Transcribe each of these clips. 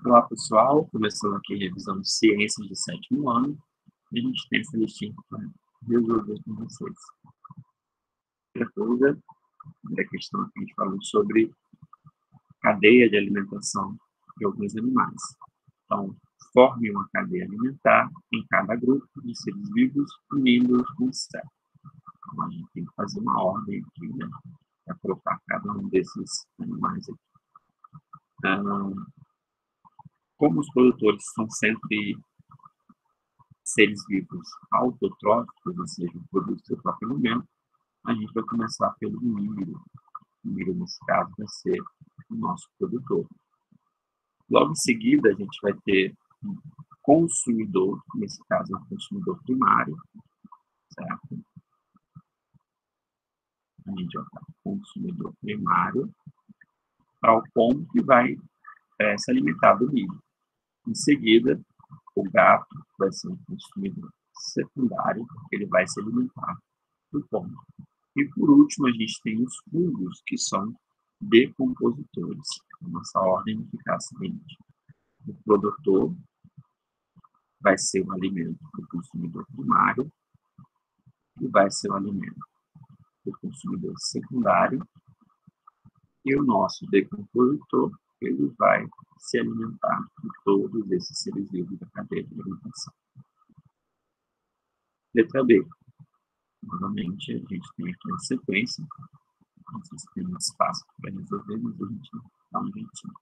Olá, pessoal. Começando aqui a revisão de ciências de 7º ano. E a gente tem essa listinha para resolver com vocês. Primeira coisa, a questão que a gente falou sobre cadeia de alimentação de alguns animais. Então, forme uma cadeia alimentar em cada grupo de seres vivos, unindo-os com certo. Então, a gente tem que fazer uma ordem aqui, né, para colocar cada um desses animais aqui. Como os produtores são sempre seres vivos autotróficos, ou seja, produzem seu próprio alimento, a gente vai começar pelo milho. O milho, nesse caso, vai ser o nosso produtor. Logo em seguida, a gente vai ter um consumidor, nesse caso, um consumidor primário, certo? A gente vai ter um consumidor primário para o pombo que vai se alimentar do milho. Em seguida, o gato vai ser um consumidor secundário, porque ele vai se alimentar do pombo. E, por último, a gente tem os fungos, que são decompositores. Nossa ordem vai ficar a seguinte: o produtor vai ser o alimento do consumidor primário, e vai ser o alimento do consumidor secundário, e o nosso decompositor, ele vai se alimentar de todos esses seres vivos da cadeia de alimentação. Letra B. Novamente, a gente tem aqui uma sequência. Não sei se tem um espaço para resolver, mas a gente dá um jeitinho.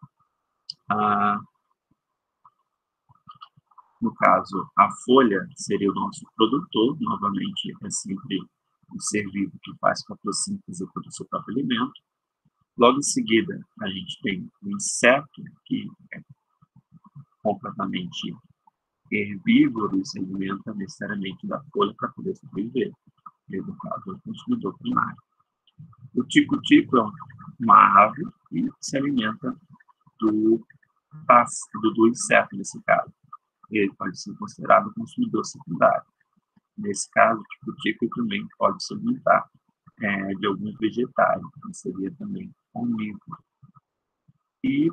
No caso, a folha seria o nosso produtor. Novamente, é sempre um ser vivo que faz fotossíntese para o seu próprio alimento. Logo em seguida, a gente tem o inseto, que é completamente herbívoro e se alimenta necessariamente da folha para poder sobreviver. No caso, é o consumidor primário. O tico-tico é uma ave e se alimenta do inseto, nesse caso. Ele pode ser considerado consumidor secundário. Nesse caso, o tico-tico também pode se alimentar de alguns vegetais, que seria também omnívoro. E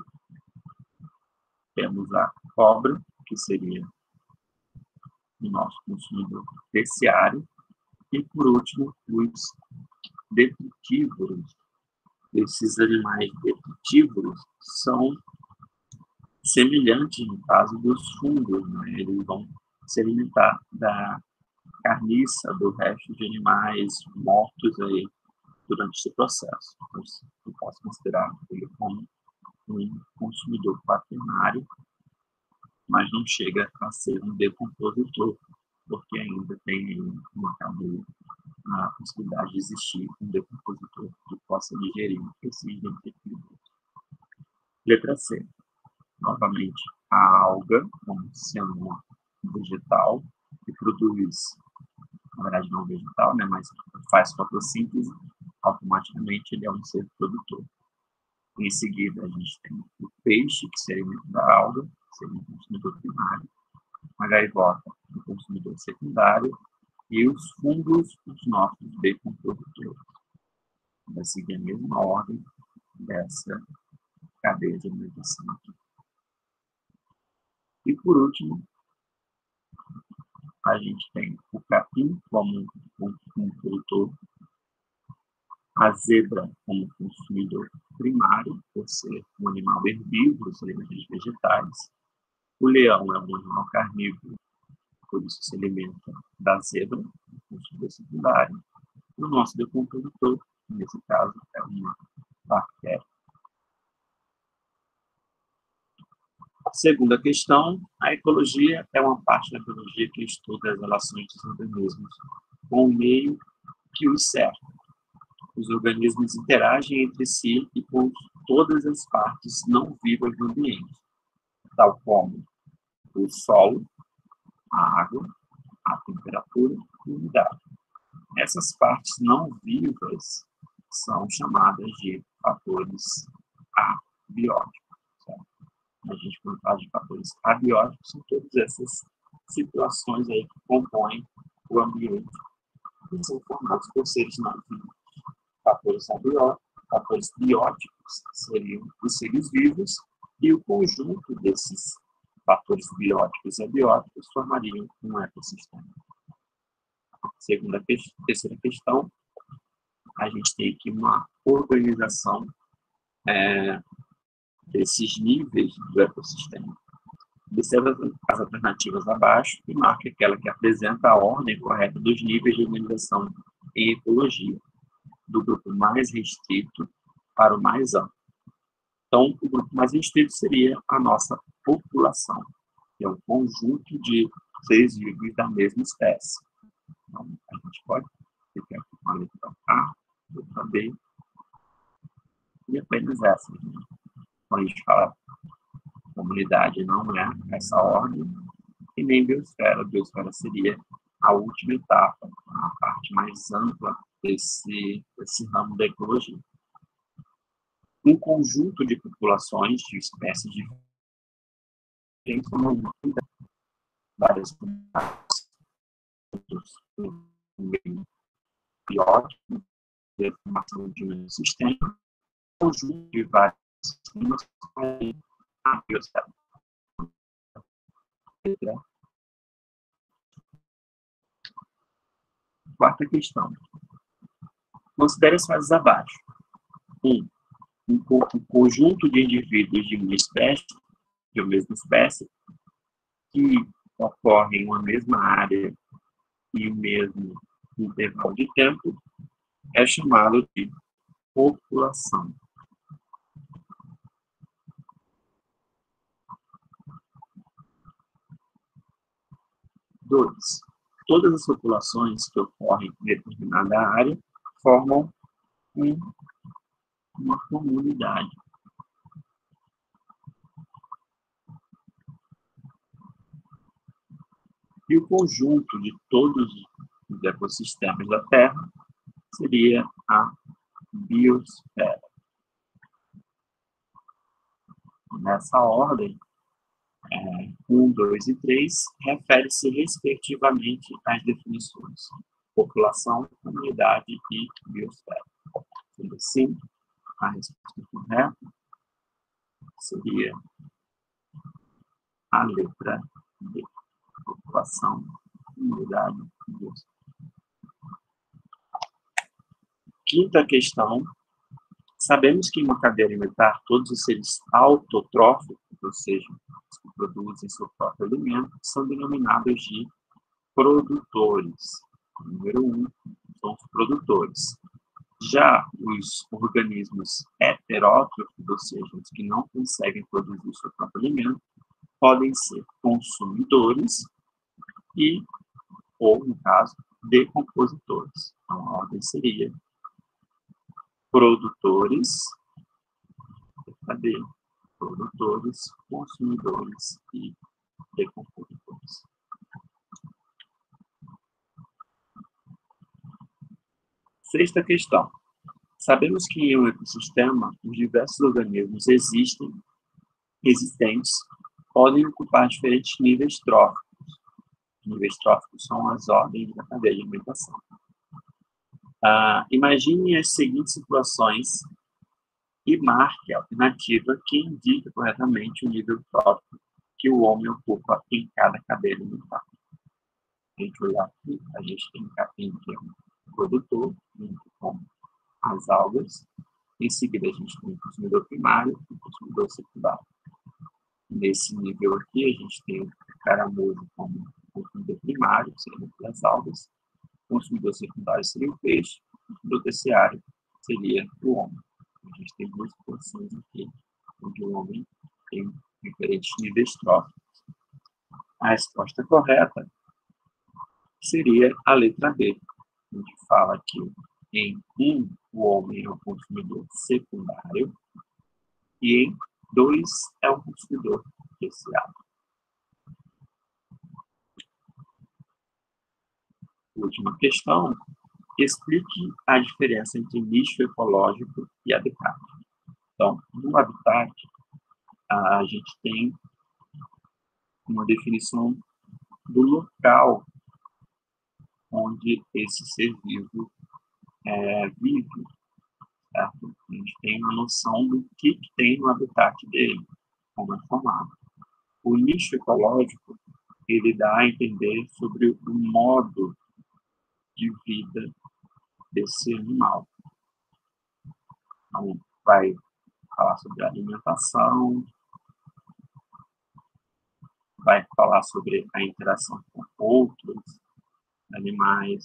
temos a cobra, que seria o nosso consumidor terciário. E, por último, os detritívoros. Esses animais detritívoros são semelhantes no caso dos fungos, né? Eles vão se alimentar da carniça, do resto de animais mortos aí durante esse processo. Então, eu posso considerar ele como um consumidor quaternário, mas não chega a ser um decompositor, porque ainda tem uma cadeia, a possibilidade de existir um decompositor que possa digerir esses detritívoros. Letra C. Novamente, a alga, como sendo um vegetal, que produz, na verdade não vegetal, né, mas faz fotossíntese, automaticamente ele é um ser produtor. Em seguida, a gente tem o peixe, que se alimenta da alga, que seria um consumidor primário, a gaivota, um consumidor secundário, e os fungos, os nossos decompositores. Vai seguir a mesma ordem dessa cadeia de alimentação aqui. E, por último, a gente tem o capim como um produtor, a zebra como consumidor primário, por ser um animal herbívoro, se alimenta de vegetais. O leão é um animal carnívoro, por isso se alimenta da zebra, consumidor secundário. O nosso decompositor, nesse caso, é uma bactéria. Segunda questão, a ecologia é uma parte da biologia que estuda as relações dos organismos com o meio que os cerca. Os organismos interagem entre si e com todas as partes não vivas do ambiente, tal como o solo, a água, a temperatura e a umidade. Essas partes não vivas são chamadas de fatores abióticos. Certo? A gente, quando fala de fatores abióticos, são todas essas situações aí que compõem o ambiente e são formados por seres não vivos. Fatores abióticos, fatores bióticos seriam os seres vivos, E o conjunto desses fatores bióticos e abióticos formariam um ecossistema. Terceira questão, a gente tem aqui uma organização desses níveis do ecossistema. Observa as alternativas abaixo e marca aquela que apresenta a ordem correta dos níveis de organização em ecologia, do grupo mais restrito para o mais amplo. Então, o grupo mais restrito seria a nossa população, que é um conjunto de seres vivos da mesma espécie. Então, a gente pode ficar aqui com a letra A, letra B, e apenas essa. Quando a gente fala comunidade, não é essa ordem, e nem biosfera. A biosfera seria a última etapa, a parte mais ampla desse ramo da ecologia. Um conjunto de populações de espécies diferentes, como várias comunidades, biótico, de formação de um sistema, conjunto de vários sistemas, a biosfera. Quarta questão. Considere as fases abaixo. 1. Um conjunto de indivíduos de uma espécie, de uma mesma espécie, que ocorrem em uma mesma área e o mesmo intervalo de tempo, é chamado de população. 2. Todas as populações que ocorrem em determinada área formam uma comunidade. E o conjunto de todos os ecossistemas da Terra seria a biosfera. Nessa ordem, 1, 2 e 3 refere-se respectivamente às definições população, comunidade e biosfera. Sendo assim, a resposta correta seria a letra D. População, comunidade e biosfera. Quinta questão. Sabemos que em uma cadeia alimentar, todos os seres autotróficos, ou seja, os que produzem seu próprio alimento, são denominados de produtores. Número 1, são os produtores. Já os organismos heterótrofos, ou seja, os que não conseguem produzir o seu próprio alimento, podem ser consumidores ou, no caso, decompositores. Então, a ordem seria produtores, produtores, consumidores e decompositores. Sexta questão. Sabemos que em um ecossistema, os diversos organismos existentes podem ocupar diferentes níveis tróficos. Níveis tróficos são as ordens da cadeia de alimentação. Imagine as seguintes situações e marque a alternativa que indica corretamente o nível trófico que o homem ocupa em cada cadeia alimentar. A gente olhar aqui, a gente tem capim que é um produtor, como as algas. Em seguida, a gente tem o consumidor primário e o consumidor secundário. Nesse nível aqui, a gente tem o caramujo como consumidor primário, que seria as algas. O consumidor secundário seria o peixe. O consumidor terciário seria o homem. A gente tem duas situações aqui, onde o homem tem diferentes níveis tróficos. A resposta correta seria a letra B. A gente fala que em 1, o homem é um consumidor secundário e em 2, é um consumidor terciário. Última questão. Explique a diferença entre nicho ecológico e habitat. Então, no habitat, a gente tem uma definição do local onde esse ser vivo vive. Certo? A gente tem uma noção do que tem no habitat dele. como é formado. O nicho ecológico, ele dá a entender sobre o modo de vida desse animal. Então, vai falar sobre alimentação, vai falar sobre a interação com outros animais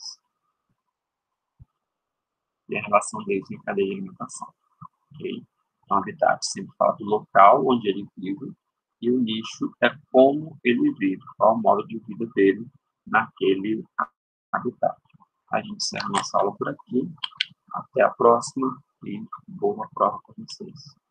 e a relação deles em cadeia de alimentação. Okay? Então, o habitat sempre fala do local onde ele vive e o nicho é como ele vive, qual o modo de vida dele naquele habitat. A gente encerra nossa aula por aqui. Até a próxima e boa prova para vocês.